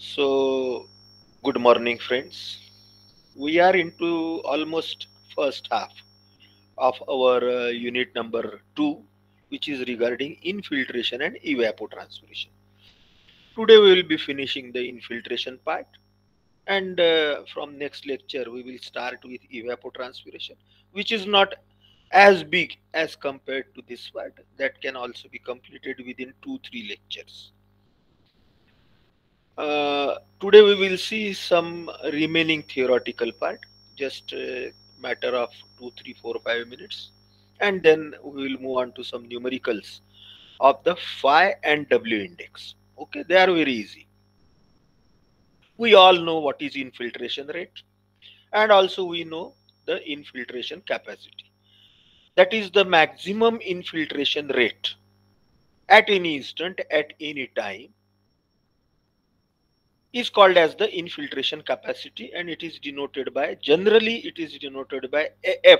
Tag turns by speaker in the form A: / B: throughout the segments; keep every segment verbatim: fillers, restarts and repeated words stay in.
A: So, good morning, friends. We are into almost first half of our uh, unit number two, which is regarding infiltration and evapotranspiration. Today we will be finishing the infiltration part, and uh, from next lecture we will start with evapotranspiration, which is not as big as compared to this part. That can also be completed within two three lectures. Uh, today we will see some remaining theoretical part, just a matter of two, three, four, five minutes, and then we will move on to some numericals of the phi and W index. Okay, they are very easy. We all know what is infiltration rate, and also we know the infiltration capacity. That is the maximum infiltration rate at any instant, at any time, is called as the infiltration capacity, and it is denoted by, generally it is denoted by f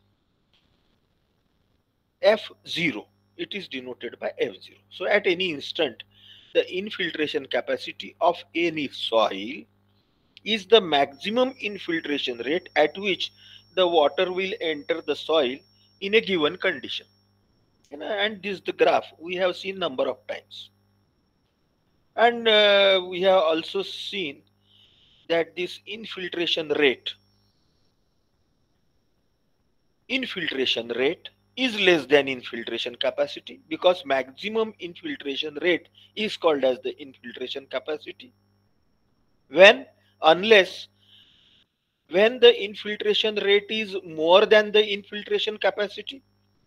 A: f zero. It is denoted by f zero. So at any instant the infiltration capacity of any soil is the maximum infiltration rate at which the water will enter the soil in a given condition. You know, and this the graph we have seen number of times, and uh, we have also seen that this infiltration rate infiltration rate is less than infiltration capacity, because maximum infiltration rate is called as the infiltration capacity when unless when the infiltration rate is more than the infiltration capacity,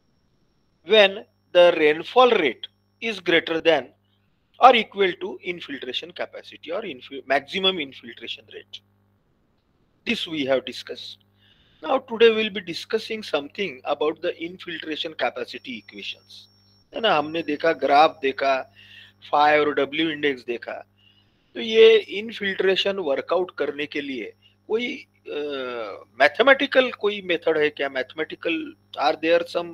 A: when the rainfall rate is greater than or equal to infiltration capacity or infi- maximum infiltration rate. This we have discussed. Now today we'll be discussing something about the infiltration capacity equations. है ना, हमने देखा graph देखा, phi और W index देखा, तो ये infiltration workout करने के लिए कोई मैथमेटिकल कोई मेथड है क्या? Mathematical are there some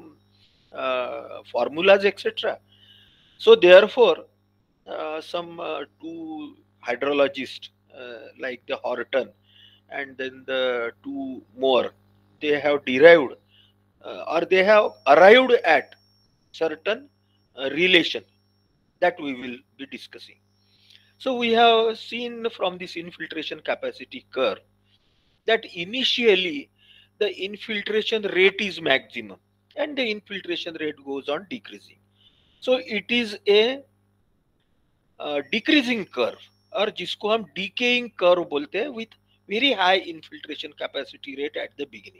A: formulas etc. So therefore uh, some uh, two hydrologists uh, like the Horton and then the two more, they have derived uh, or they have arrived at certain uh, relation that we will be discussing. So we have seen from this infiltration capacity curve that initially the infiltration rate is maximum and the infiltration rate goes on decreasing. So it is a decreasing curve, और जिसको हम decaying curve बोलते हैं, with very high infiltration capacity rate at the beginning.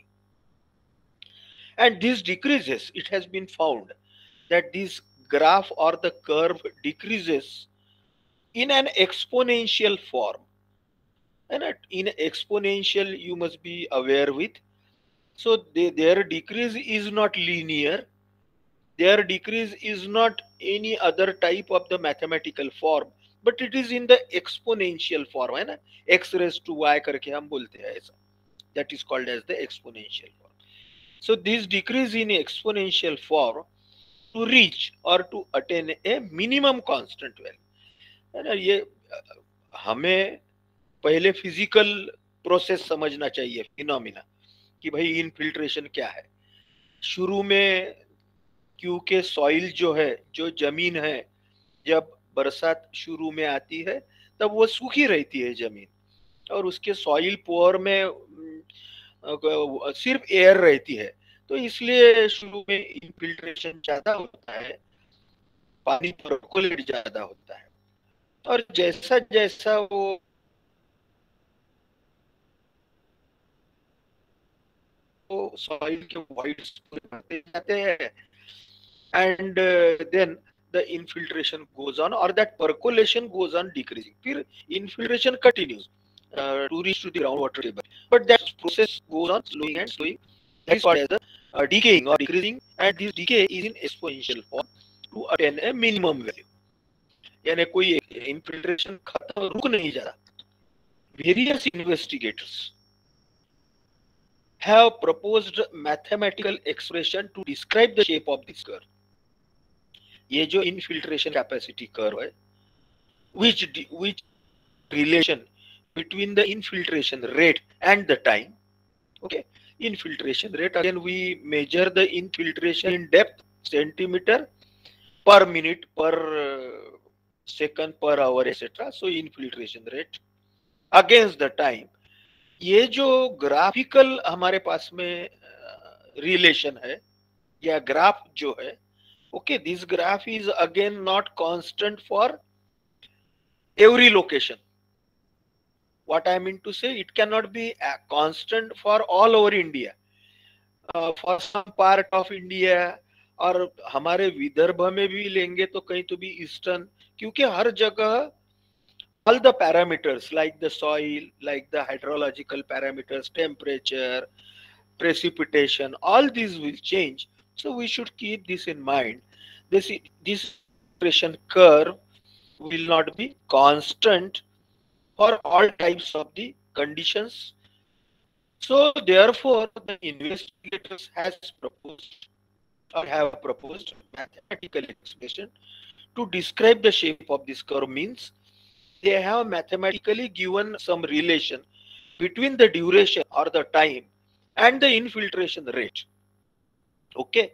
A: And this decreases, it has been found that this graph or the curve decreases in an exponential form. And in exponential you must be aware with, so they, their decrease is not linear, their decrease is not any other type of the mathematical form, but it is in the exponential form, है ना, x raised to y करके हम बोलते हैं ऐसा. That is called as the exponential form. So this decrease in exponential form to reach or to attain a minimum constant value, है ना. ये हमें पहले फिजिकल प्रोसेस समझना चाहिए, फिनोमिना, कि भाई इनफिल्ट्रेशन क्या है. शुरू में क्योंकि सॉइल जो है, जो जमीन है, जब बरसात शुरू में आती है तब वो सूखी रहती है जमीन, और उसके सॉइल पोर में सिर्फ एयर रहती है, तो इसलिए शुरू में इनफिल्ट्रेशन ज्यादा होता है, पानी पर्कोलेट ज्यादा होता है. और जैसा जैसा वो सॉइल के वाइड बढ़ते जाते हैं, and uh, then the infiltration goes on, or that percolation goes on decreasing. फिर infiltration continues uh, to reach to the groundwater table, but that process goes on slowing and slowing. That is called as the uh, decaying or decreasing, and this decay is in exponential form to attain a minimum value. यानी कोई infiltration खत्म रुक नहीं जा रहा. Various investigators have proposed mathematical expression to describe the shape of this curve. ये जो infiltration capacity curve है, which which relation between the infiltration rate and the time. Okay, infiltration rate, again we measure the infiltration in depth, centimeter per minute, per uh, second, per hour, etc. So infiltration rate against the time, ये जो graphical हमारे पास में relation है या graph जो है, okay, this graph is again not constant for every location. What I mean to say, it cannot be a constant for all over India. Uh, for some part of India, और हमारे विदर्भ में भी लेंगे तो कहीं तो भी ईस्टर्न, क्योंकि हर जगह all the parameters like the soil, like the hydrological parameters, temperature, precipitation, all these will change. So we should keep this in mind. This this infiltration curve will not be constant for all types of the conditions. So therefore, the investigators has proposed or have proposed mathematical expression to describe the shape of this curve. Means they have mathematically given some relation between the duration or the time and the infiltration rate. Okay,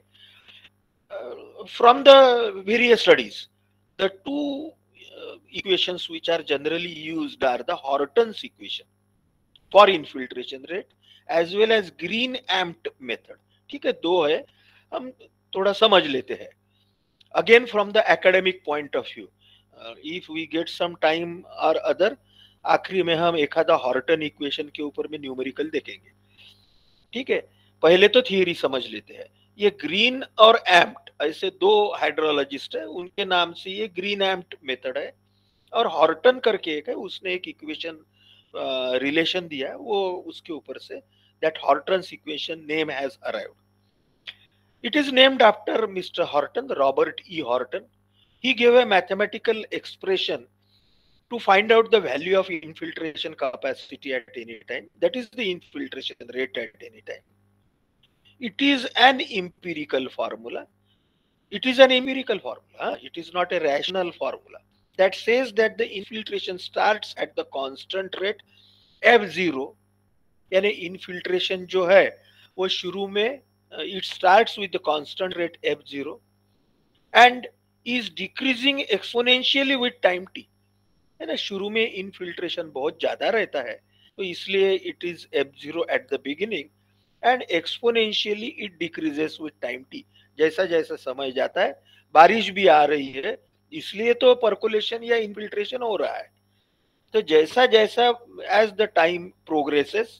A: uh, from the various studies, the two uh, equations which are generally used are the Horton's equation for infiltration rate as well as Green-Ampt method. ठीक है, दो है, हम थोड़ा समझ लेते हैं. Again from the academic point of view, uh, if we get some time or other, आखिरी में हम एक आधा हॉर्टन इक्वेशन के ऊपर में न्यूमेरिकल देखेंगे. ठीक है, पहले तो थियरी समझ लेते हैं. ये ग्रीन और एम्प्ट ऐसे दो हाइड्रोलॉजिस्ट है, उनके नाम से ये ग्रीन एम्प्ट मेथड है. और हॉर्टन करके एक है, उसने एक इक्वेशन रिलेशन दिया है, वो उसके ऊपर से that Horton's equation name has arrived. It is named after Mister Horton, Robert E. Horton. He gave a mathematical expression to find out the value of infiltration capacity at any time. That is the infiltration rate at any time. It is an empirical formula. It is an empirical formula. It is not a rational formula. That says that the infiltration starts at the constant rate F zero. यानी infiltration जो है वो शुरू में Uh, it starts with the constant rate F zero and is decreasing exponentially with time t. है ना, शुरू में infiltration बहुत ज्यादा रहता है, तो इसलिए it is F zero at the beginning and exponentially it decreases with time t. जैसा जैसा समय जाता है, बारिश भी आ रही है, इसलिए तो percolation या infiltration हो रहा है. तो जैसा जैसा as the time progresses,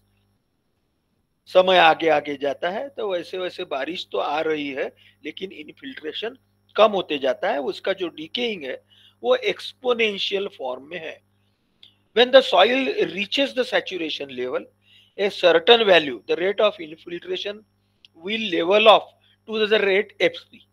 A: समय आगे आगे जाता है, तो वैसे वैसे बारिश तो आ रही है लेकिन इनफिल्ट्रेशन कम होते जाता है. उसका जो डीकेइंग है वो एक्सपोनेंशियल फॉर्म में है. When the soil reaches the saturation level a certain value, the rate of infiltration will level off to the rate FC.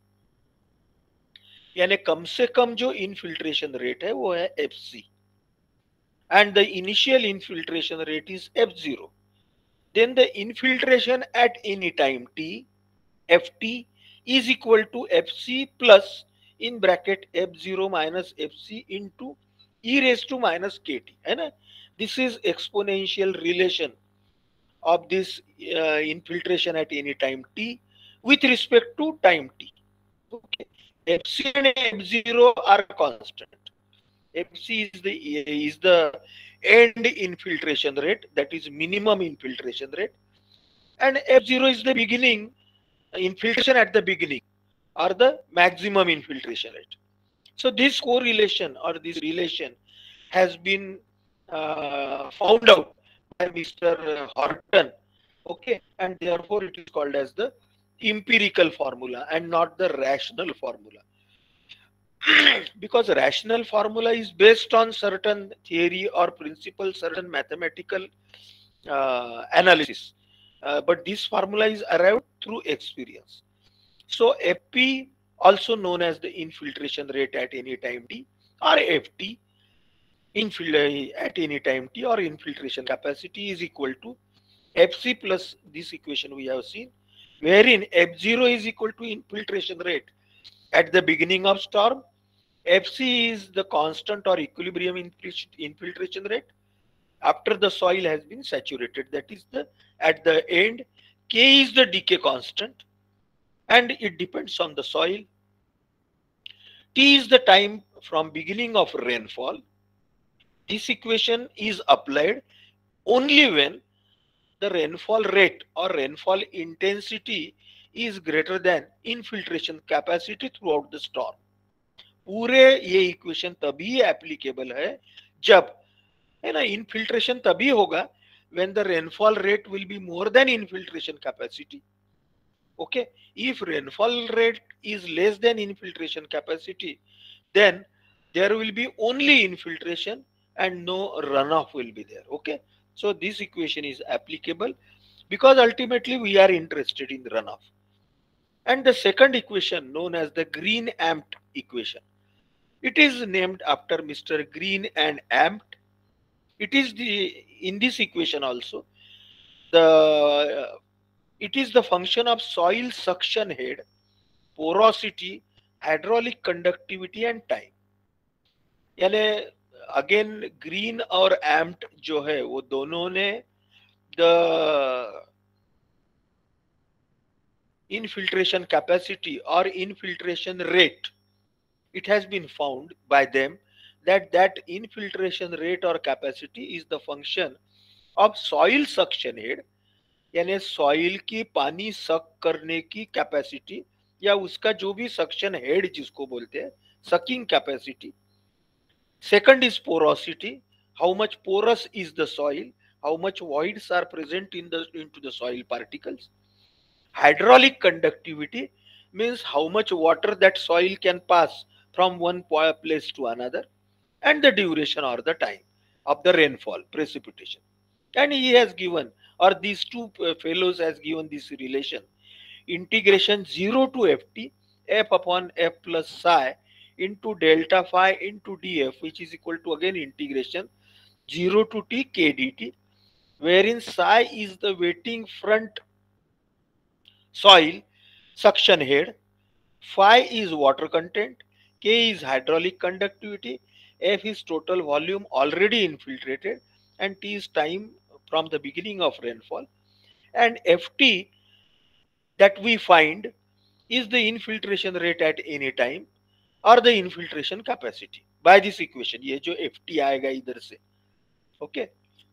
A: यानी कम से कम जो इनफिल्ट्रेशन रेट है वो है FC and the initial infiltration rate is F zero. Then the infiltration at any time t, ft, is equal to fc plus in bracket f zero minus fc into e raised to minus kt. है ना, this is exponential relation of this uh, infiltration at any time t with respect to time t. Okay, fc and f zero are constant. Fc is the is the end infiltration rate, that is minimum infiltration rate, and F zero is the beginning infiltration at the beginning or the maximum infiltration rate. So this correlation or this relation has been uh, found out by Mister Horton. Okay, and therefore it is called as the empirical formula and not the rational formula. Because rational formula is based on certain theory or principle, certain mathematical uh, analysis, uh, but this formula is arrived through experience. So F P, also known as the infiltration rate at any time t, or F T, infil at any time t, or infiltration capacity, is equal to F C plus this equation we have seen, wherein F zero is equal to infiltration rate at the beginning of storm, F C is the constant or equilibrium infiltration rate after the soil has been saturated. That is the at the end. K is the decay constant and it depends on the soil. T is the time from beginning of rainfall. This equation is applied only when the rainfall rate or rainfall intensity is greater than infiltration capacity throughout the storm. पूरे ये equation तभी applicable है जब, है ना, infiltration तभी होगा when the rainfall rate will be more than infiltration capacity. Okay, if rainfall rate is less than infiltration capacity, then there will be only infiltration and no runoff will be there. Okay, so this equation is applicable because ultimately we are interested in runoff. And the second equation, known as the Green-Ampt equation, it is named after Mister Green and Ampt. It is the in this equation also the uh, it is the function of soil suction head, porosity, hydraulic conductivity and time. यानी again Green और Ampt जो है वो दोनों ने the infiltration capacity or infiltration rate, it has been found by them that that infiltration rate or capacity is the function of soil suction head, यानी soil की पानी सक करने की कैपेसिटी या उसका जो भी सक्शन हेड जिसको बोलते हैं, sucking capacity. Second is porosity, how much porous is the soil, how much voids are present in the into the soil particles. Hydraulic conductivity means how much water that soil can pass from one place to another, and the duration or the time of the rainfall precipitation. And he has given, or these two fellows has given this relation, integration zero to ft, f upon f plus psi into delta phi into df, which is equal to again integration zero to t k dt, wherein psi is the wetting front soil suction head, phi is water content, k is hydraulic conductivity, f is total volume already infiltrated, and t is time from the beginning of rainfall, and ft that we find is the infiltration rate at any time or the infiltration capacity by this equation. ये जो ft आएगा इधर से. Okay,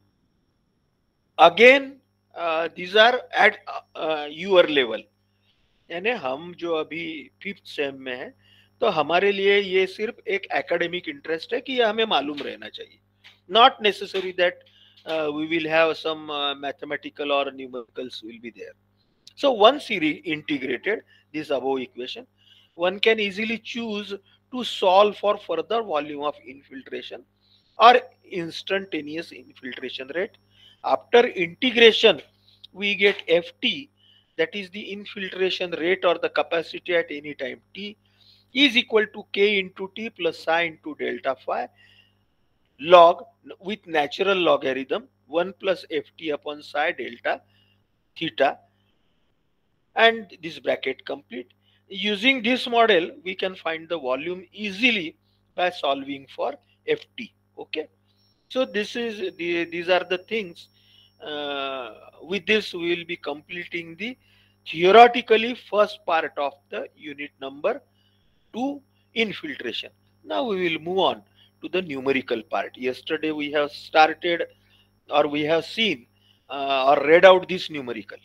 A: again uh, these are at uh, your level, यानी हम जो अभी fifth sem में है तो हमारे लिए ये सिर्फ एक एकेडमिक इंटरेस्ट है कि ये हमें मालूम रहना चाहिए. Not necessary that we will have some uh, mathematical or numericals will be there. So once integrated this above equation, one can easily choose to solve for further volume of infiltration or instantaneous infiltration rate. After integration, we get ft, that is the infiltration rate or the capacity at any time t, is equal to k into t plus psi into delta phi log with natural logarithm one plus ft upon psi delta theta, and this bracket complete. Using this model we can find the volume easily by solving for ft. Okay, so this is the these are the things. Uh, with this we will be completing the theoretically first part of the unit number two, infiltration. Now we will move on to the numerical part. Yesterday we have started or we have seen uh, or read out this numerical.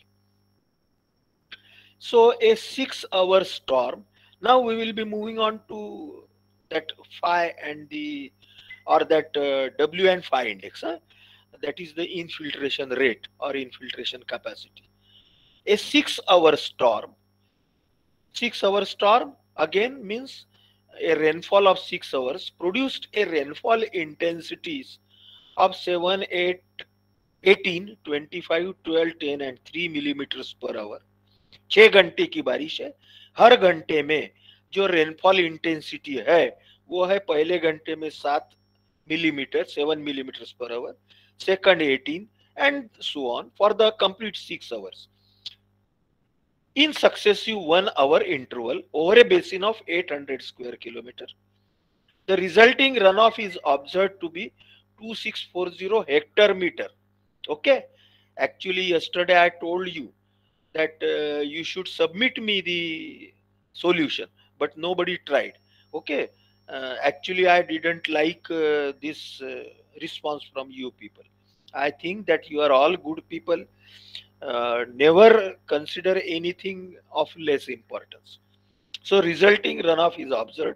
A: So a six hour storm. Now we will be moving on to that phi and the or that uh, W and phi index. Huh? That is the infiltration rate or infiltration capacity. A six hour storm. Six hour storm again means a rainfall of six hours produced a rainfall intensities of seven, eight, eighteen, twenty-five, twelve, ten and three millimeters per hour. छह घंटे की बारिश है. हर घंटे में जो rainfall intensity है वो है पहले घंटे में सात millimetre, seven millimetre per hour, second eighteen and so on for the complete six hours in successive one hour interval over a basin of eight hundred square kilometer. The resulting runoff is observed to be two thousand six hundred forty hectare-meter. Okay. Actually, yesterday I told you that uh, you should submit me the solution, but nobody tried. Okay. Uh, actually, I didn't like uh, this uh, response from you people. I think that you are all good people. Uh, never consider anything of less importance. So, resulting runoff is observed.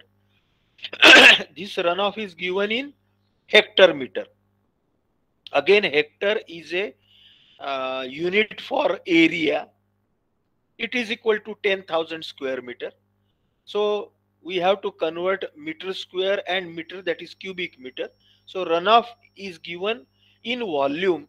A: This runoff is given in hectare meter. Again, hectare is a uh, unit for area. It is equal to ten thousand square meter. So we have to convert meter square and meter, that is cubic meter. So runoff is given in volume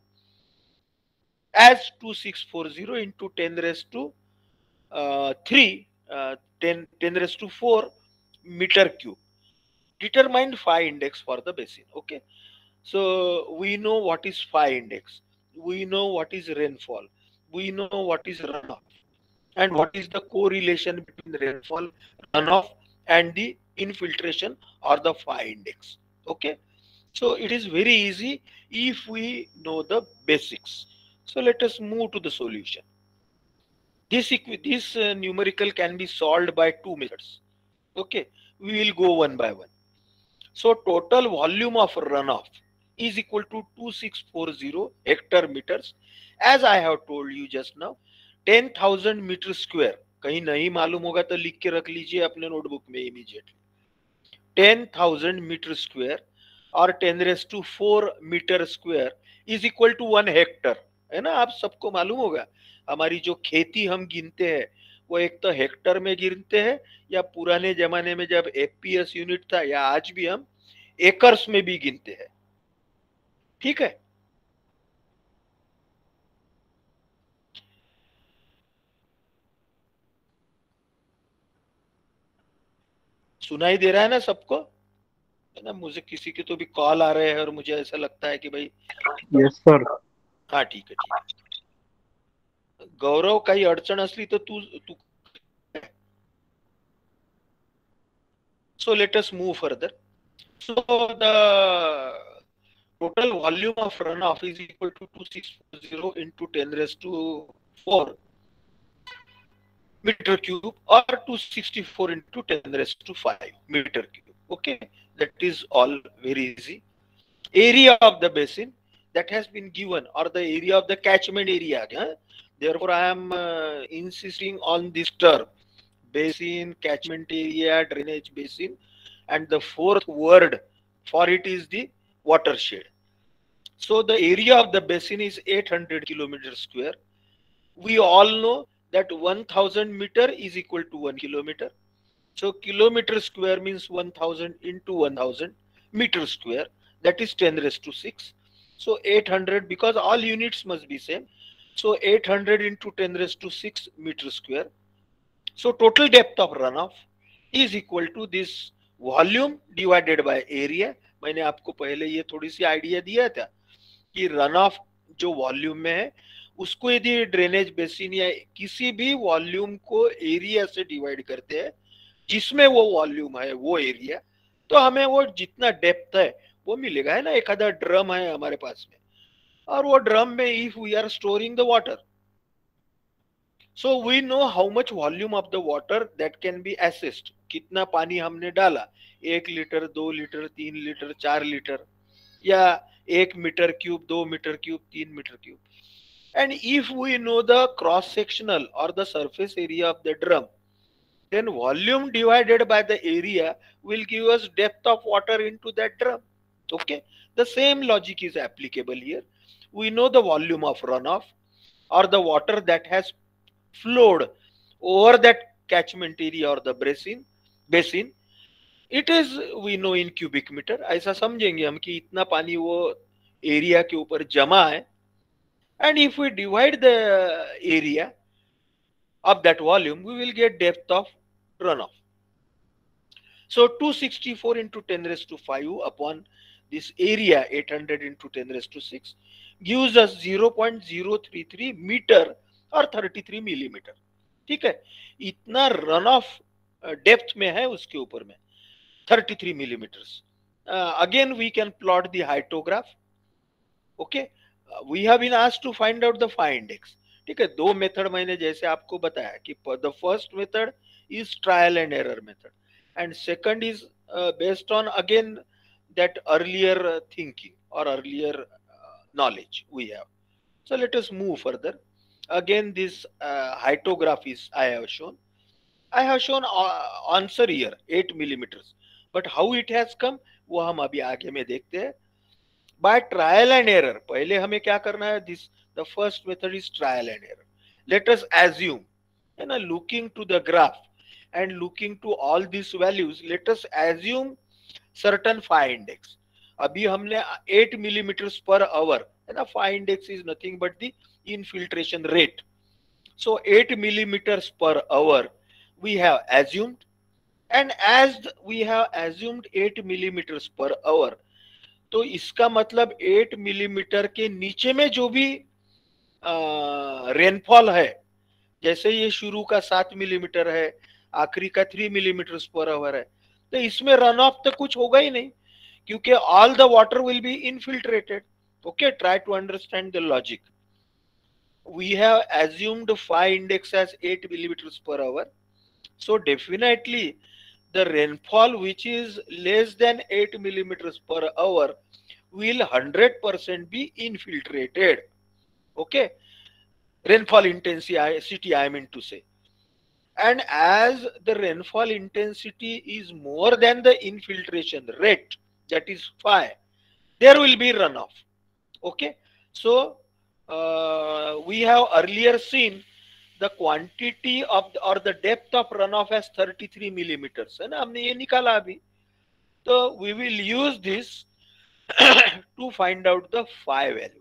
A: as two thousand six hundred forty into ten raised to uh, three, uh, ten, ten raised to four meter cube. Determine phi index for the basin. Okay. So we know what is phi index. We know what is rainfall. We know what is runoff. And what is the correlation between rainfall, runoff, and the infiltration or the phi index. Okay. So it is very easy if we know the basics. So let us move to the solution. This, this uh, numerical can be solved by two methods. Okay. We will go one by one. So total volume of runoff is equal to two thousand six hundred forty hectare meters. As I have told you just now, ten thousand meter square. कहीं नहीं मालूम होगा तो लिख के रख लीजिए अपने नोटबुक में immediately. ten thousand meter square और ten raised to four meter square is equal to one hectare. है ना, आप सबको मालूम होगा. हमारी जो खेती हम गिनते हैं वो एक तो हेक्टर में गिनते हैं, या पुराने जमाने में जब एफपीएस यूनिट था, या आज भी हम एकर्स में भी गिनते हैं. ठीक है. सुनाई दे रहा है ना सबको? है ना, मुझे किसी के तो भी कॉल आ रहे हैं और मुझे ऐसा लगता है कि भाई.
B: Yes sir.
A: हाँ ठीक है, ठीक है. गौरव, काही अडचण असली तर तू तू So let us move further. So the total volume of runoff is equal to two thousand six hundred forty into ten raised to four meter cube, or two hundred sixty-four into ten raised to five meter cube. Okay, that is all very easy. Area of the basin that has been given, or the area of the catchment area. Huh? Therefore, I am uh, insisting on this term: basin, catchment area, drainage basin, and the fourth word for it is the watershed. So the area of the basin is eight hundred kilometers square. We all know that one thousand meter is equal to one kilometer. So kilometer square means one thousand into one thousand meter square, that is ten raised to six. So eight hundred, because all units must be same. So eight hundred into ten raised to six meter square. So total depth of runoff is equal to this volume divided by area. मैंने आपको पहले ये थोड़ी सी idea दिया था कि run of जो volume में है उसको यदि ड्रेनेज बेसिन या किसी भी वॉल्यूम को एरिया से डिवाइड करते हैं जिसमें वो वॉल्यूम है, वो एरिया, तो हमें वो जितना डेप्थ है वो मिलेगा. है ना, एक आधा ड्रम है हमारे पास में, और वो ड्रम में if we are storing the water, so we know how much volume of the water that can be assessed. कितना पानी हमने डाला, एक लीटर, दो लीटर, तीन लीटर, चार लीटर, या एक मीटर क्यूब, दो मीटर क्यूब, तीन metre cube. And if we know the cross sectional or the surface area of the drum, then volume divided by the area will give us depth of water into that drum. Okay, the same logic is applicable here. We know the volume of runoff, or the water that has flowed over that catchment area or the basin basin. It is, we know in cubic meter. ऐसा समझेंगे हम कि इतना पानी वो area के ऊपर जमा है. And if we divide the area of that volume, we will get depth of runoff. So two hundred sixty-four into ten raised to five upon this area eight hundred into ten raised to six gives us zero point zero three three meter और thirty-three millimetre. ठीक है, इतना run of depth में है उसके ऊपर में. thirty-three millimeters. Uh, again, we can plot the hydrograph. Okay, uh, we have been asked to find out the phi index. ठीक है, दो मेथड मैंने जैसे आपको बताया कि the first method is trial and error method and second is based on again that earlier uh, thinking or earlier uh, knowledge we have. So let us move further. Again, this uh, hydrograph is I have shown. I have shown uh, answer here eight millimeters. But how it has come, वो हम अभी आगे में देखते हैं. By trial and error. पहले हमें क्या करना है? This the first method is trial and error. Let us assume, है ना, looking to the graph and looking to all these values, let us assume certain phi index. अभी हमने eight millimeters per hour, है ना, phi index is nothing but the infiltration rate. So eight millimeters per hour we have assumed, and as we have assumed eight millimeters per hour, तो इसका मतलब eight millimeter के नीचे में जो भी रेनफॉल है, जैसे ये शुरू का सात मिलीमीटर है, आखिरी का थ्री मिलीमीटर पर आवर है, तो इसमें रन ऑफ तो कुछ होगा ही नहीं, क्योंकि all the water will be infiltrated. Okay, try to understand the logic. We have assumed phi index as eight millimeters per hour. So definitely the rainfall which is less than eight millimeters per hour will one hundred percent be infiltrated. Okay, rainfall intensity I mean to say. And as the rainfall intensity is more than the infiltration rate, that is phi, there will be runoff. Okay, so uh, we have earlier seen the quantity of the, or the depth of runoff as thirty-three millimeters, है ना, हमने ये निकाला अभी. तो we will use this to find out the phi value.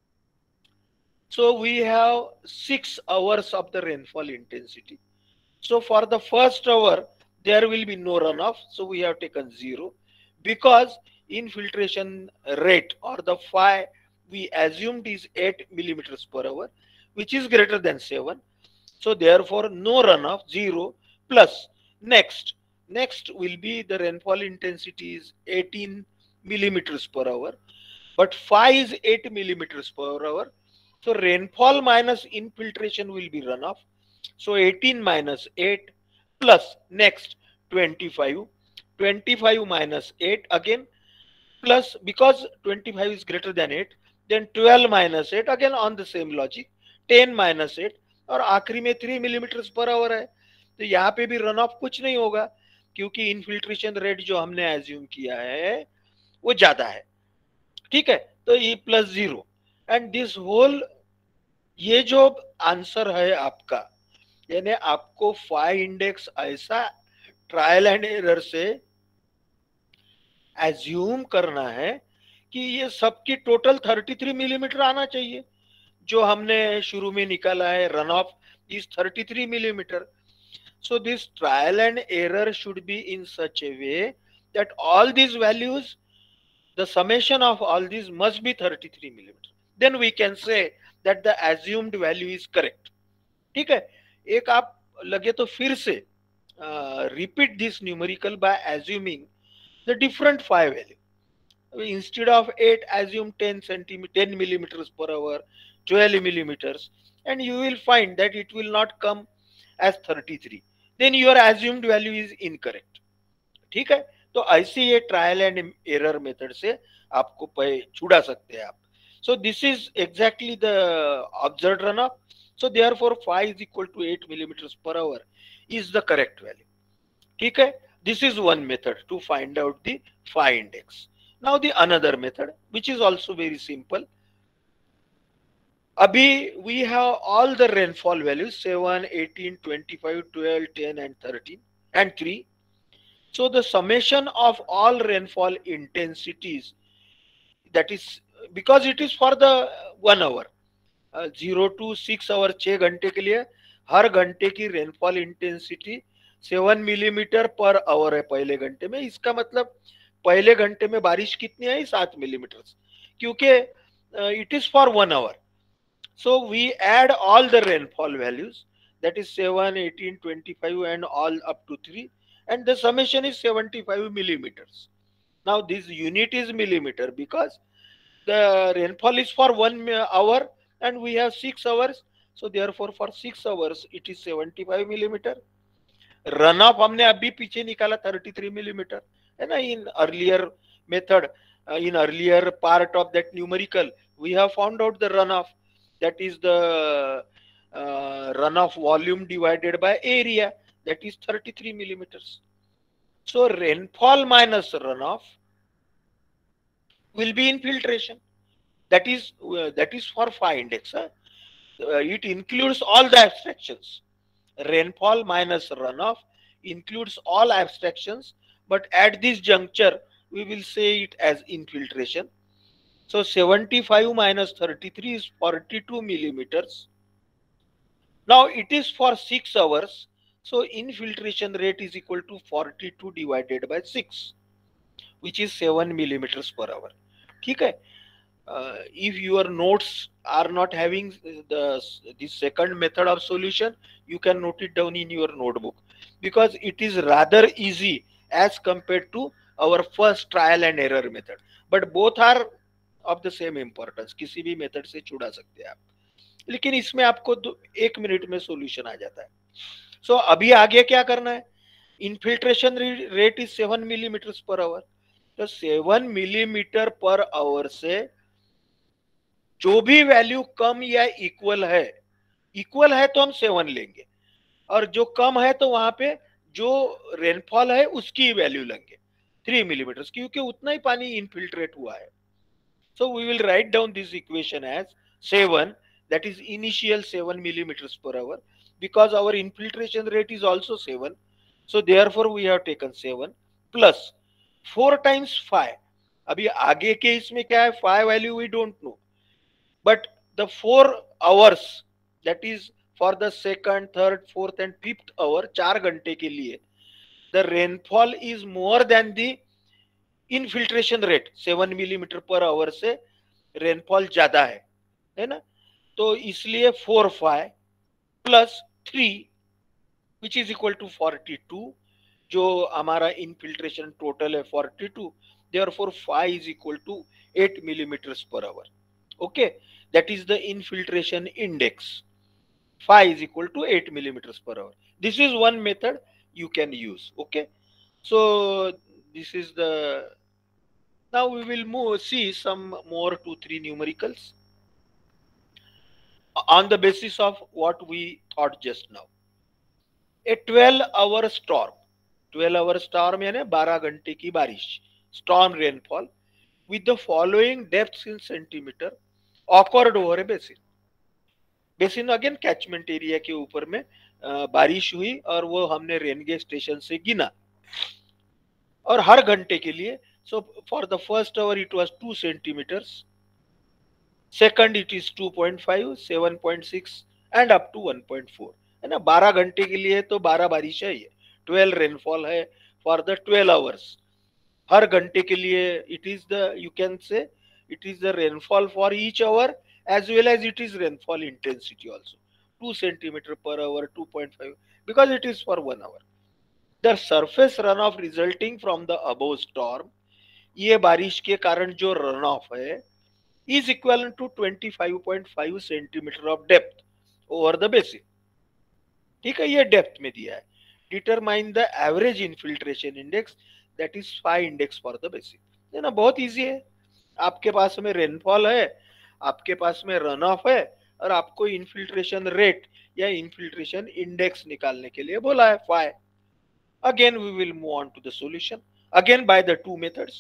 A: So we have six hours of the rainfall intensity. So for the first hour there will be no runoff, so we have taken zero, because infiltration rate or the phi we assumed is eight millimeters per hour, which is greater than seven. So therefore no runoff, zero, plus next. Next will be the rainfall intensity is eighteen millimeters per hour, but phi is eight millimeters per hour. So rainfall minus infiltration will be runoff. So eighteen minus eight plus next twenty-five. twenty-five minus eight again, plus because twenty-five is greater than eight, then twelve minus eight, again on the same logic, ten minus eight, और आखिरी में three millimeters per hour है. तो यहाँ पे भी run of कुछ नहीं होगा, क्योंकि इन्फिल्ट्रेशन रेट जो हमने एज्यूम किया है वो ज्यादा है. ठीक है, तो ये plus zero and this whole, ये जो आंसर है आपका, यानी आपको फाई इंडेक्स ऐसा ट्रायल एंड एरर से एज्यूम करना है कि ये सबकी टोटल thirty-three मिलीमीटर आना चाहिए. जो हमने शुरू में निकाला है run off is thirty-three millimeter. So this trial and error should be in such a way that all these values, the summation of all these must be thirty-three millimeter. Then we can say that the assumed value is correct. ठीक है, एक आप लगे तो फिर से uh, repeat this numerical by assuming the different phi value. Instead of eight, assume ten centimeter, ten millimeters per hour, twelve millimeters, and you will find that it will not come as thirty-three. Then your assumed value is incorrect. ठीक है, तो ऐसे ये trial and error method से आपको छुड़ा सकते हैं आप. So this is exactly the observed runoff. So therefore phi is equal to eight millimeters per hour is the correct value. ठीक है, this is one method to find out the phi index. Now the another method, which is also very simple. Abhi we have all the rainfall values seven, eighteen, twenty-five, twelve, ten and thirteen and three. So the summation of all rainfall intensities, that is because it is for the one hour, uh, zero to six hour छह घंटे के लिए हर घंटे की rainfall intensity seven millimetre per hour है पहले घंटे में. इसका मतलब पहले घंटे में बारिश कितनी आई? सात मिलीमीटर, क्योंकि it is for one hour. So we add all the rainfall values, that is seven, eighteen, twenty-five and all up to three, and the summation is seventy-five millimeters. Now this unit is millimeter because the rainfall is for one hour and we have six hours. So therefore for six hours it is seventy-five millimeter. Run off हमने अभी पीछे निकाला thirty three millimetre है ना. In earlier method, in earlier part of that numerical we have found out the run off, that is the uh, runoff volume divided by area, that is thirty-three millimeters. So rainfall minus runoff will be infiltration. That is uh, that is for phi index. Huh? Uh, it includes all the abstractions. Rainfall minus runoff includes all abstractions, but at this juncture we will say it as infiltration. So seventy-five minus thirty-three is forty-two millimeters. Now it is for six hours, so infiltration rate is equal to forty-two divided by six, which is seven millimeters per hour. ठीक है. Uh, if your notes are not having the this second method of solution, you can note it down in your notebook, because it is rather easy as compared to our first trial and error method, but both are of the same importance. किसी भी method से छुड़ा सकते हैं आप, लेकिन इसमें आपको दो, एक मिनट में सॉल्यूशन आ जाता है. सो so, अभी आगे क्या करना है. Infiltration rate is seven millimetre per hour. तो सेवन मिलीमीटर पर आवर से जो भी वैल्यू कम या इक्वल है, इक्वल है तो हम सेवन लेंगे, और जो कम है तो वहां पे जो रेनफॉल है उसकी वैल्यू लेंगे थ्री मिलीमीटर, क्योंकि उतना ही पानी इनफिल्ट्रेट हुआ है. So we will write down this equation as seven, that is initial seven millimeters per hour, because our infiltration rate is also seven. So therefore we have taken seven plus four times phi. अभी आगे के इसमें क्या है, phi value we don't know, but the four hours, that is for the second, third, fourth and fifth hour, चार घंटे के लिए the rainfall is more than the infiltration rate. seven millimeter per hour से rainfall ज्यादा है, है ना. तो इसलिए four five plus three which is equal to forty two, जो हमारा इनफिल्ट्रेशन टोटल है forty two, therefore five is equal to eight millimetres per hour. Okay, that is the infiltration index. Five is equal to eight millimetres per hour. This is one method you can use. Okay, so this is the, now we will move see some more two three numericals on the basis of what we thought just now. A twelve hour storm, twelve hour storm यानी बारह घंटे की बारिश, storm rainfall with the following depths in centimeter occurred over a basin. Basin again catchment area के ऊपर में बारिश हुई और वो हमने रेनगे स्टेशन से गिना, और हर घंटे के लिए. So for the first hour it was two centimetres, second it is two point five, seven point six and up to one point four, है ना. बारह घंटे के लिए तो बारह बारिश है, ये ट्वेल्व रेनफॉल है फॉर द ट्वेल्व आवर्स. हर घंटे के लिए it is the, you can say it is the rainfall for each hour as well as it is rainfall intensity also. two centimeter per hour, two point five, because it is for one hour. The surface runoff resulting from the above storm, ये बारिश के कारण जो runoff है, is equivalent to twenty-five point five centimeter of depth over the basin. ठीक है, ये depth में दिया है. Determine the average infiltration index, that is phi index for the basin. है ना, बहुत easy है. आपके पास में rainfall है, आपके पास में रन ऑफ है, और आपको इनफिल्ट्रेशन रेट या इनफिल्ट्रेशन इंडेक्स निकालने के लिए बोला है phi. Again we will move on to the solution again by the two methods.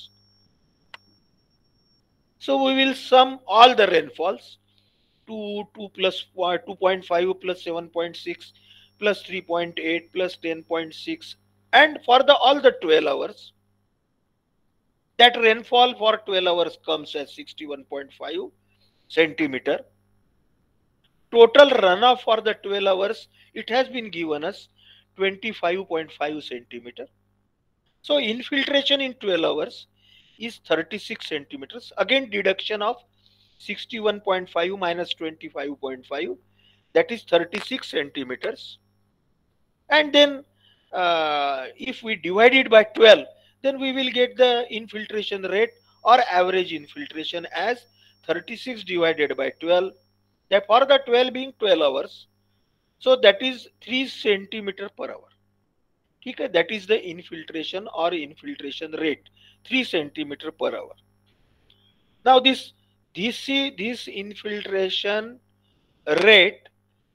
A: So we will sum all the rainfalls, two two plus two point five plus seven point six plus three point eight plus ten point six, and for the all the twelve hours, that rainfall for twelve hours comes as sixty-one point five centimeter. Total runoff for the twelve hours, it has been given us twenty-five point five centimeter. So infiltration in twelve hours is thirty-six centimeters. Again deduction of sixty-one point five minus twenty-five point five, that is thirty-six centimeters. And then uh, if we divide it by twelve, then we will get the infiltration rate or average infiltration as thirty-six divided by twelve. That for the twelve being twelve hours, so that is three centimeter per hour. Okay, that is the infiltration or infiltration rate, three centimeter per hour. Now this this this infiltration rate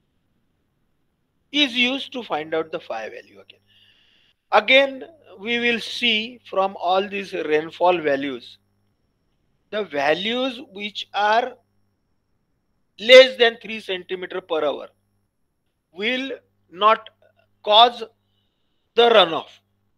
A: is used to find out the phi value again. Again, we will see from all these rainfall values, the values which are less than three centimeter per hour will not cause the runoff.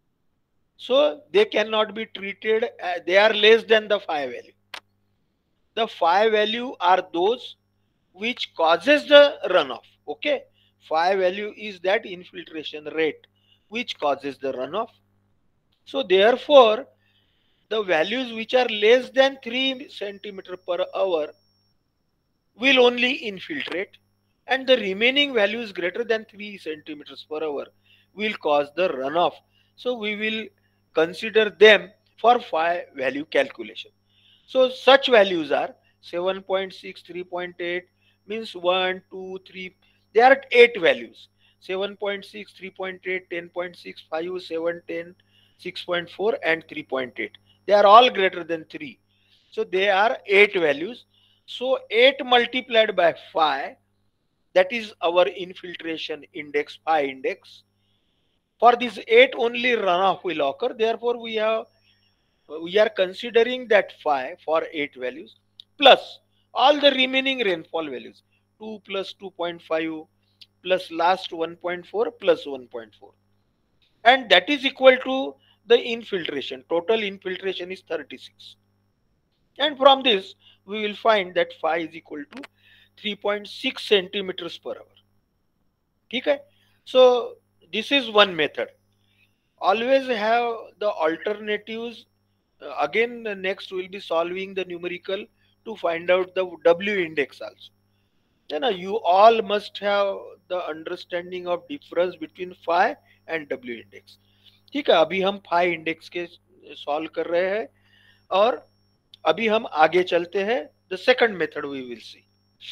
A: So they cannot be treated, uh, they are less than the phi value. The phi value are those which causes the runoff. Okay, phi value is that infiltration rate which causes the runoff. So therefore, the values which are less than three centimeter per hour will only infiltrate, and the remaining values greater than three centimeters per hour will cause the runoff. So we will consider them for phi value calculation. So such values are seven point six, three point eight, means one, two, three. There are eight values: seven point six, three point eight, ten point six, five, seven, ten, six point four, and three point eight. They are all greater than three. So they are eight values. So eight multiplied by phi, that is our infiltration index, phi index. For this eight only runoff will occur. Therefore, we have we are considering that phi for eight values plus all the remaining rainfall values, two plus two point five plus last one point four plus one point four, and that is equal to the infiltration. Total infiltration is thirty-six, and from this we will find that phi is equal to three point six centimeters per hour. Okay, so this is one method. Always have the alternatives. Uh, again, the next will be solving the numerical to find out the W index also. Then uh, you all must have the understanding of difference between phi and W index. ठीक है, अभी हम phi index के solve कर रहे हैं और अभी हम आगे चलते हैं. The second method we will see.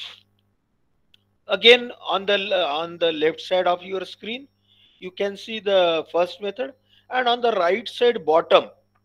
A: Again, on the on the left side of your screen, you can see the first method, and on the right side bottom,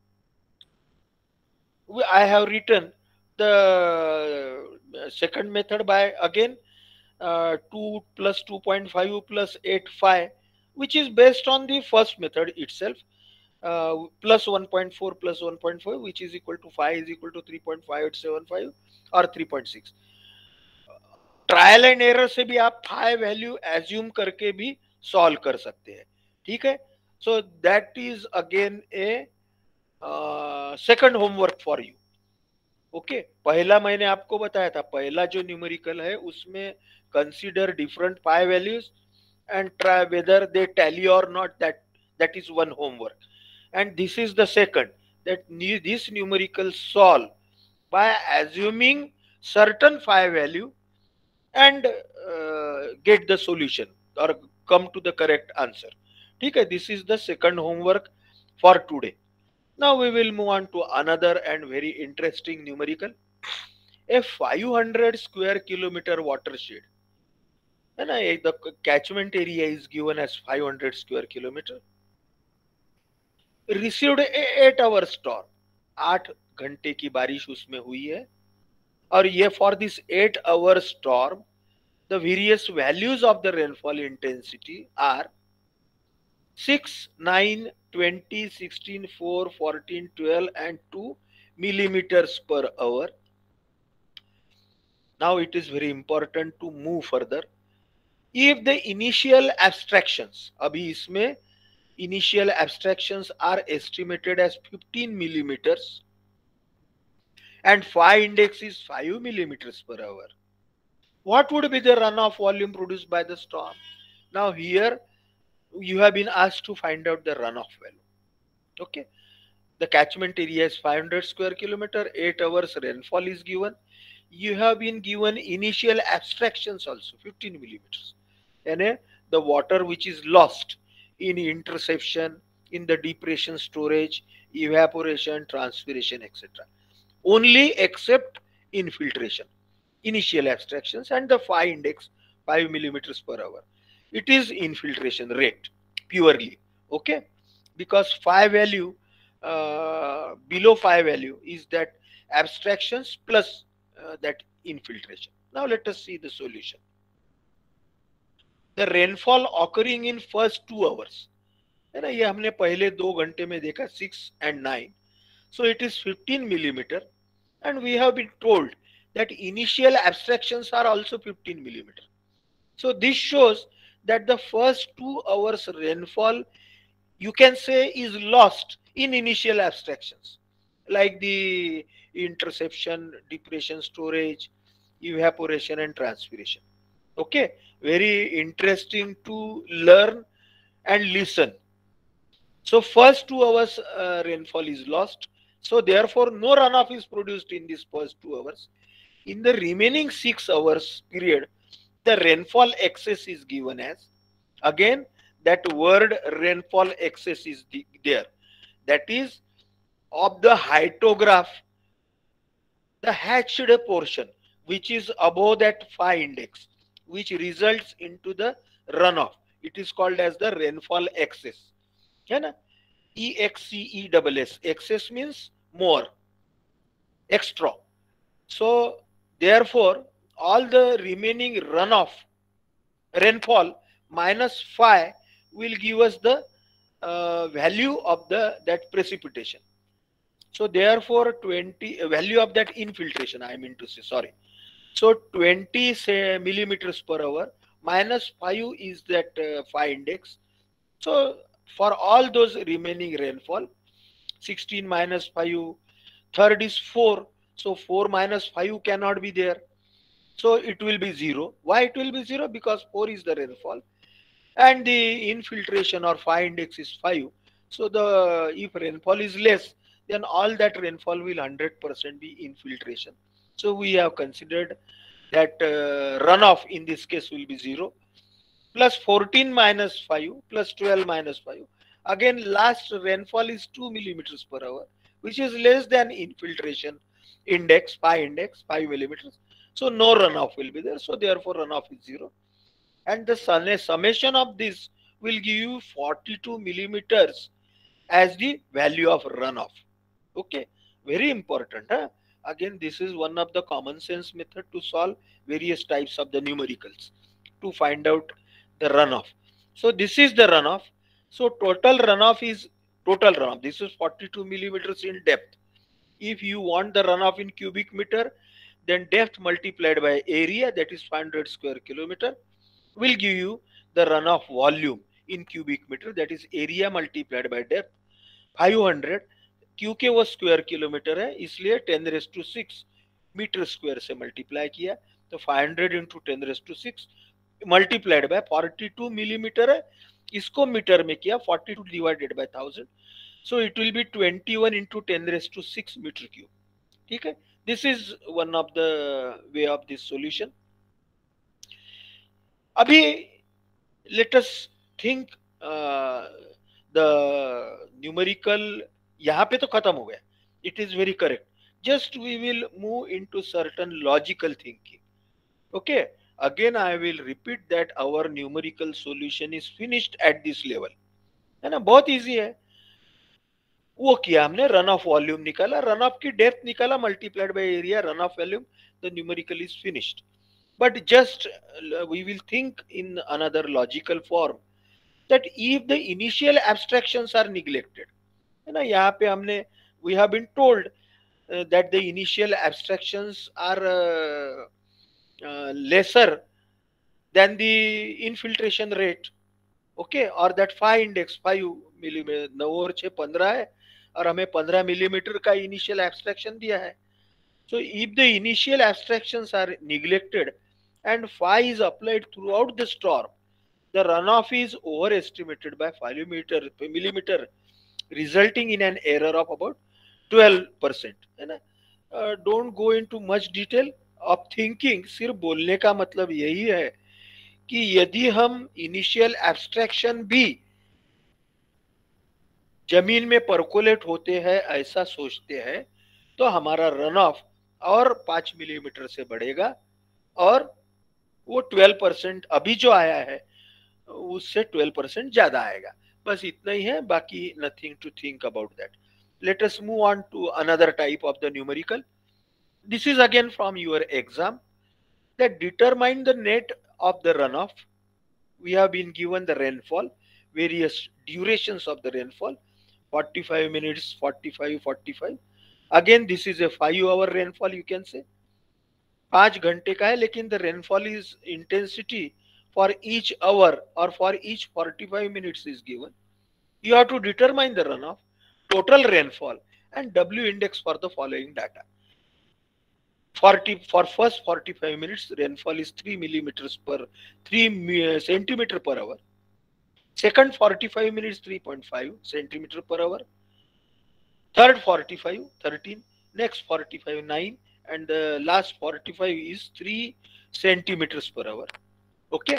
A: I have written the second method by again uh, two plus two point five plus eight phi, which is based on the first method itself, uh, plus one point four plus one point five, which is equal to phi is equal to three point five eight seven five or three point six. Trial and error से भी आप phi value assume करके भी solve कर सकते हैं. ठीक है, so that is again a second homework for you. Okay, पहला मैंने आपको बताया था, पहला जो न्यूमेरिकल है उसमें consider different phi values and try whether they tally और not. That that is one homework, and this is the second, that this numerical solve by assuming certain phi value and uh, get the solution or come to the correct answer. ठीक है, this is the second homework for today. Now we will move on to another and very interesting numerical. A five hundred square kilometer watershed, and the catchment area is given as five hundred square kilometer, received a eight hour storm. आठ घंटे की बारिश उसमें हुई है, और ये for this eight hour storm the various values of the rainfall intensity are six, nine, twenty, sixteen, four, fourteen, twelve and two millimeters per hour. Now it is very important to move further. If the initial abstractions, abhi isme initial abstractions are estimated as fifteen millimeters and phi index is five millimeters per hour, what would be the runoff volume produced by the storm? Now here you have been asked to find out the runoff value. Okay, the catchment area is five hundred square kilometer, eight hours rainfall is given. You have been given initial abstractions also, fifteen millimeters, and uh, the water which is lost in interception, in the depression storage, evaporation, transpiration, et cetera. Only except infiltration, initial abstractions, and the phi index five millimeters per hour. It is infiltration rate purely, okay? Because phi value, uh, below phi value is that abstractions plus uh, that infiltration. Now let us see the solution. The rainfall occurring in first two hours, है ना, ये हमने पहले दो घंटे में देखा, six and nine. So it is fifteen millimeter, and we have been told that initial abstractions are also fifteen millimeter. So this shows that the first two hours rainfall, you can say, is lost in initial abstractions like the interception, depression, storage, evaporation, and transpiration. Okay, very interesting to learn and listen. So first two hours uh, rainfall is lost. So therefore no runoff is produced in this first two hours. In the remaining six hours period, the rainfall excess is given as, again that word rainfall excess is the, there. That is of the hydrograph, the hatched portion which is above that phi index, which results into the runoff. It is called as the rainfall excess. है ना? E X C E S S. Excess means more, extra. So therefore, all the remaining runoff rainfall minus phi will give us the uh, value of the that precipitation. So therefore, twenty uh, value of that infiltration, I mean to say, sorry. So twenty say, millimeters per hour minus five is that uh, phi index. So for all those remaining rainfall, sixteen minus five, third is four. So four minus five cannot be there. So it will be zero. Why it will be zero? Because four is the rainfall and the infiltration or phi index is five. So the if rainfall is less, then all that rainfall will one hundred percent be infiltration. So we have considered that uh, runoff in this case will be zero, plus fourteen minus five plus twelve minus five. Again, last rainfall is two millimeters per hour, which is less than infiltration index, phi index, five millimeters. So no runoff will be there. So therefore runoff is zero. And the summation of this will give you forty-two millimeters as the value of runoff. Okay, very important. Huh? Again, this is one of the common sense method to solve various types of the numericals to find out the runoff. So this is the runoff. So total runoff is total runoff. This is forty-two millimeters in depth. If you want the runoff in cubic meter, then depth multiplied by area, that is five hundred square kilometer, will give you the runoff volume in cubic meter, that is area multiplied by depth. five hundred क्योंकि वो square kilometre है इसलिए ten raise to six metre square से multiply किया, तो five hundred into ten raise to six multiplied by forty two millimetre है, इसको metre में किया, forty two divided by thousand, so it will be twenty one into ten raise to six metre cube. ठीक है, this is one of the way of this solution. अभी let us think the numerical, यहाँ पे तो खत्म हो गया, it is very correct. Just we will move into certain logical thinking. Okay, again I will repeat that our numerical solution is finished at this level, है ना, बहुत easy है. वो किया हमने, रन ऑफ वॉल्यूम निकाला, रन ऑफ की depth निकाला, multiplied by area, runoff volume, the numerical is finished. But just uh, we will think in another logical form that if the initial abstractions are neglected, है ना, यहाँ पे हमने we have been told uh, that the initial abstractions are uh, uh, lesser than the infiltration rate, okay, or that phi index five millimeter, नौ और छः पंद्रह है और हमें पंद्रह मिलीमीटर का initial abstraction दिया है. So if the initial abstractions are neglected and phi is applied throughout the storm, the runoff is overestimated by five millimeter, resulting in an error of about twelve percent. है ना? Uh, don't go into much detail of thinking. सिर्फ बोलने का मतलब यही है कि यदि हम initial abstraction भी जमीन में परकोलेट होते हैं ऐसा सोचते हैं, तो हमारा रन ऑफ और पांच मिलीमीटर से बढ़ेगा और वो ट्वेल्व परसेंट अभी जो आया है उससे ट्वेल्व परसेंट ज्यादा आएगा। बस इतना ही है, बाकी nothing to think about that. Let us move on to another type of the numerical. This is again from your exam, that determine the net of the runoff. We have been given the rainfall, various durations of the rainfall, forty-five minutes, forty-five, forty-five. Again, this is a five hour rainfall, you can say. पांच घंटे का है, लेकिन the rainfall is intensity for each hour or for each forty-five minutes is given. You have to determine the runoff, total rainfall, and W index for the following data. forty for first forty-five minutes rainfall is three millimeters per three centimeter per hour. Second forty-five minutes three point five centimeter per hour. Third forty-five thirteen. Next forty-five nine, and the last forty-five is three centimeters per hour. Okay.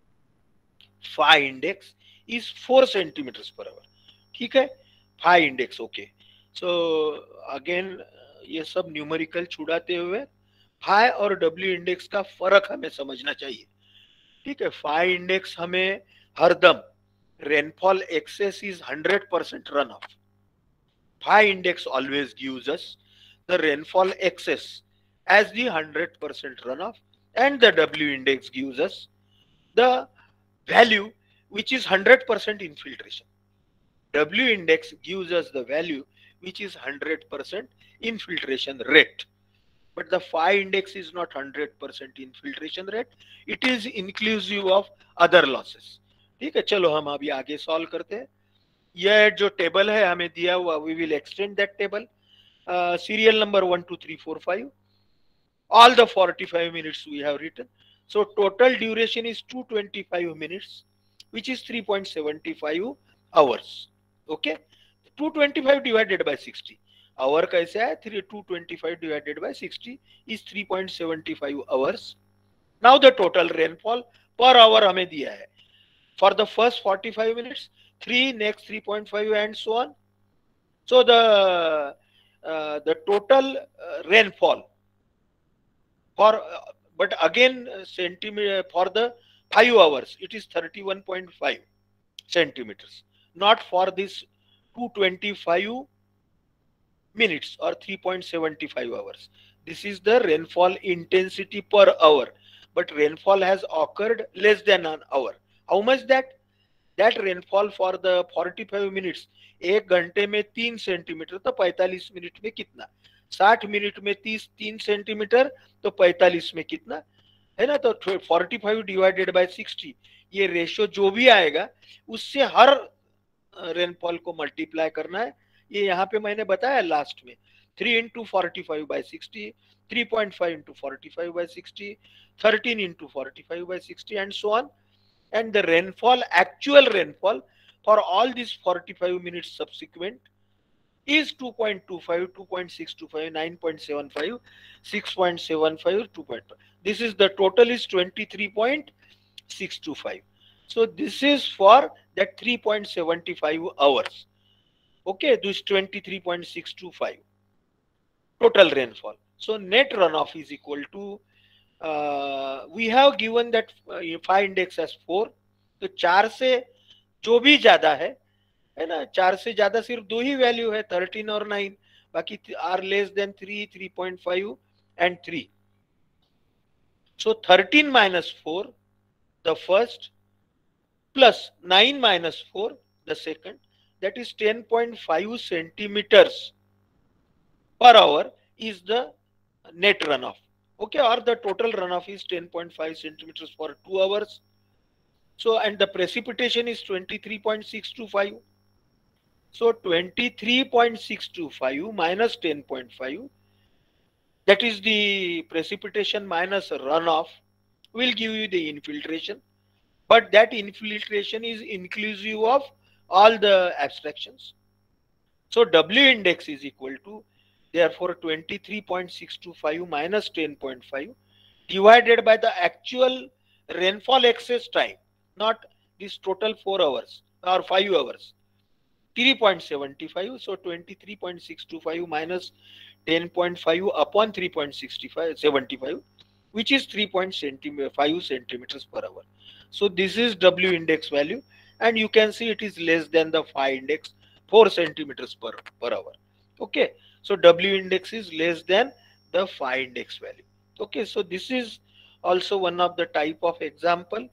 A: Phi index is four centimeters per hour. ठीक है. Phi index okay. So again ये सब numerical छुड़ाते हुए phi और W index का फर्क हमें समझना चाहिए. ठीक है. फाई इंडेक्स हमें हरदम rainfall excess is hundred percent runoff. Phi index always gives us the rainfall excess as the one hundred percent runoff, and the W index gives us the value which is one hundred percent infiltration. W index gives us the value which is one hundred percent infiltration rate, but the phi index is not one hundred percent infiltration rate, it is inclusive of other losses. ठीक है. चलो हम अभी आगे solve करते हैं. यह जो टेबल है हमें दिया हुआ, we will extend that table. uh, serial number one two three four five, all the forty-five minutes we have written. So total duration is two hundred twenty-five minutes, which is three point seven five hours. Okay. two hundred twenty-five divided by sixty. Hour कैसे है? two hundred twenty-five divided by sixty is three point seven five hours. Now the total rainfall per hour हमें दिया है. For the first forty-five minutes, three, next three point five, and so on. So the uh, the total uh, rainfall for uh, but again uh, centimeter for the five hours it is thirty-one point five centimeters, not for this two hundred twenty-five minutes or three point seven five hours. This is the rainfall intensity per hour, but rainfall has occurred less than an hour. How much that? That rainfall for the forty-five minutes, एक घंटे में तीन centimetre, तो पैंतालीस minute में कितना? साठ minute में तीस तीन सेंटीमीटर, तो पैंतालीस में कितना है ना? तो forty-five डिवाइडेड बाय sixty, ये रेशियो जो भी आएगा उससे हर रेनफॉल को मल्टीप्लाई करना है. ये यहाँ पे मैंने बताया लास्ट में, three into forty-five by sixty, three point five into forty-five by sixty, thirteen into forty-five by sixty, and so on. And the rainfall, actual rainfall for all these forty-five minutes subsequent is two point two five, two point six two five, nine point seven five, six point seven five, two point five. This is the total is twenty-three point six two five. So this is for that three point seven five hours. Okay, this twenty-three point six two five total rainfall. So net runoff is equal to uh, we have given that uh, phi index as four. तो चार से जो भी ज्यादा है है ना, चार से ज्यादा सिर्फ दो ही वैल्यू है, थर्टीन और नाइन, बाकी are less than three, three point five and three. So thirteen minus four the first, plus nine minus four the second, that is ten point five centimeters per hour is the net runoff. Okay, or the total runoff is ten point five centimeters for two hours. So, and the precipitation is twenty-three point six two five. So twenty-three point six two five minus ten point five, that is the precipitation minus runoff, will give you the infiltration. But that infiltration is inclusive of all the abstractions. So W index is equal to, therefore, twenty-three point six two five minus ten point five divided by the actual rainfall excess time, not this total four hours or five hours. three point seven five. So twenty-three point six two five minus ten point five upon three point six five seventy-five, which is three point five centimeters per hour. So this is W index value, and you can see it is less than the phi index, four centimeters per, per hour. Okay, so W index is less than the phi index value. Okay, so this is also one of the type of example.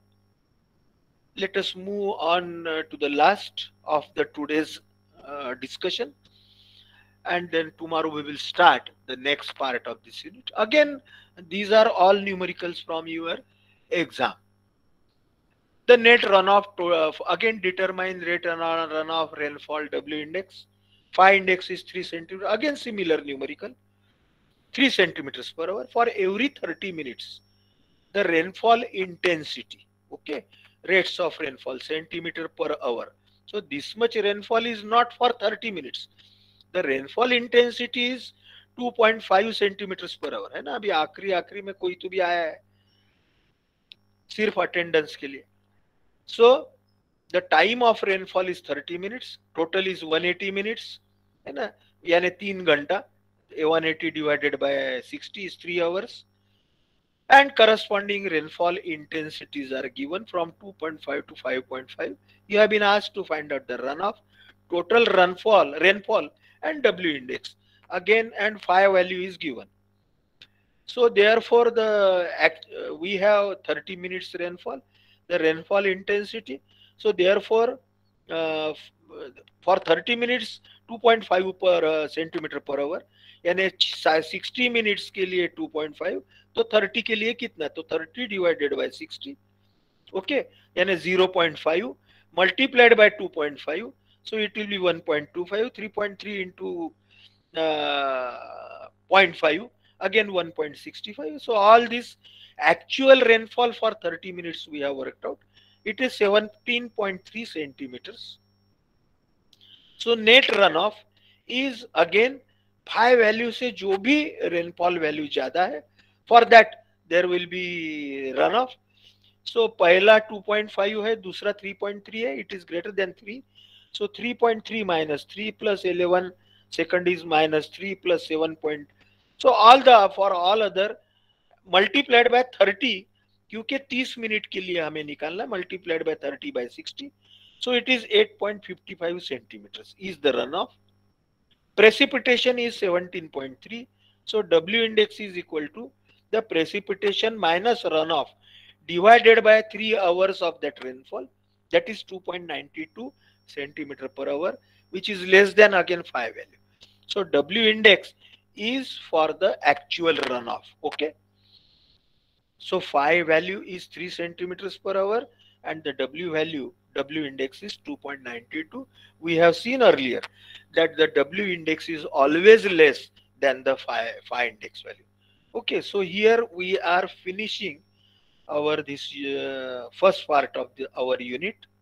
A: Let us move on uh, to the last of the today's uh, discussion, and then tomorrow we will start the next part of this unit. Again, these are all numericals from your exam. The net runoff to, uh, again determine rate run- runoff rainfall W index. Phi index is three centimeters. Again similar numerical, three centimeters per hour for every thirty minutes. The rainfall intensity, okay, rates of rainfall centimeter per hour. So this much rainfall is not for thirty minutes. The rainfall intensity is two point five centimeters per hour है ना. अभी आखिरी आखिरी में कोई तो भी आया है सिर्फ अटेंडेंस के लिए. So the time of rainfall is thirty minutes, total is one hundred eighty minutes है ना, यानी तीन घंटा. one hundred eighty divided by sixty is three hours, and corresponding rainfall intensities are given from two point five to five point five. You have been asked to find out the runoff, total rainfall, rainfall, and W index. Again, and phi value is given. So therefore, the act, uh, we have thirty minutes rainfall, the rainfall intensity. So therefore, uh, for thirty minutes, two point five per uh, centimeter per hour. यानी sixty minutes के लिए two point five, तो thirty के लिए कितना, तो thirty divided by sixty, okay, यानी zero point five multiplied by two point five, so it will be one point two five, three point three into uh, zero point five, again one point six five. So all this actual rainfall for thirty minutes we have worked out. It is seventeen point three centimeters. So net runoff is again phi value से जो भी rainfall value ज्यादा है, for that there will be runoff. So पहला two point five है, दूसरा three point three है, it is greater than three. So three point three minus three plus eleven, second is minus three plus seven point. So all the for all other multiplied by thirty, क्योंकि thirty minute के लिए हमें निकालना, multiplied by thirty by sixty. So it is eight point five five centimeters is the runoff. Precipitation is seventeen point three. So W index is equal to the precipitation minus runoff divided by three hours of that rainfall. That is two point nine two centimeter per hour, which is less than again phi value. So W index is for the actual runoff. Okay. So phi value is three centimeters per hour, and the W value, W index is two point nine two. We have seen earlier that the W index is always less than the phi, phi index value. Okay, so here we are finishing our this uh, first part of the, our unit.